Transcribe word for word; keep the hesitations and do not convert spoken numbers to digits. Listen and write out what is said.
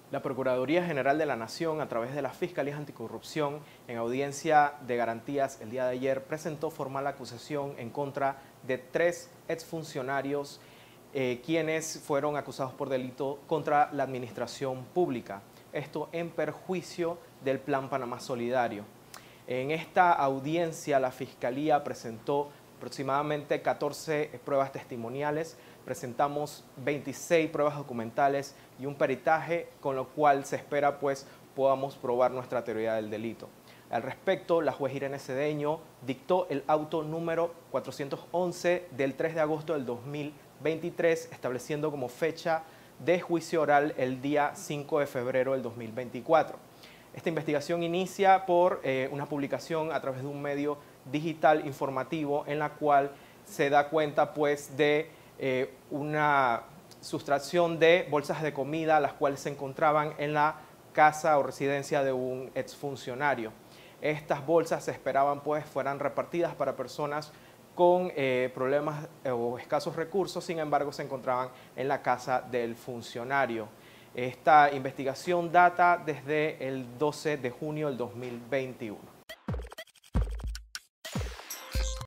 La Procuraduría General de la Nación, a través de las Fiscalías Anticorrupción, en audiencia de garantías el día de ayer, presentó formal acusación en contra de tres exfuncionarios eh, quienes fueron acusados por delito contra la administración pública. Esto en perjuicio del Plan Panamá Solidario. En esta audiencia, la Fiscalía presentó aproximadamente catorce pruebas testimoniales, presentamos veintiséis pruebas documentales y un peritaje, con lo cual se espera pues podamos probar nuestra teoría del delito. Al respecto, la juez Irene Cedeño dictó el auto número cuatrocientos once del tres de agosto del dos mil veintitrés, estableciendo como fecha de juicio oral el día cinco de febrero del dos mil veinticuatro. Esta investigación inicia por eh, una publicación a través de un medio digital informativo en la cual se da cuenta pues de eh, una sustracción de bolsas de comida las cuales se encontraban en la casa o residencia de un exfuncionario. Estas bolsas se esperaban pues fueran repartidas para personas con eh, problemas eh, o escasos recursos, sin embargo se encontraban en la casa del funcionario. Esta investigación data desde el doce de junio del dos mil veintiuno.